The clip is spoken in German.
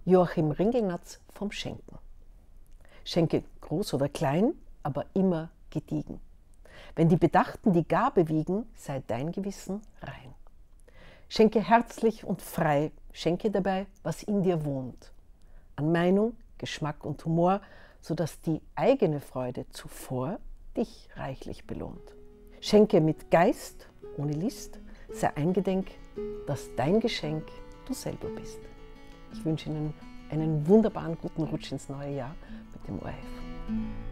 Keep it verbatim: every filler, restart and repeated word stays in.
Joachim Ringelnatz vom Schenken. Schenke groß oder klein, aber immer gediegen. Wenn die Bedachten die Gabe wiegen, sei dein Gewissen rein. Schenke herzlich und frei, schenke dabei, was in dir wohnt. An Meinung, Geschmack und Humor, sodass die eigene Freude zuvor dich reichlich belohnt. Schenke mit Geist, ohne List, sei eingedenk, dass dein Geschenk du selber bist. Ich wünsche Ihnen einen wunderbaren guten Rutsch ins neue Jahr mit dem O R F.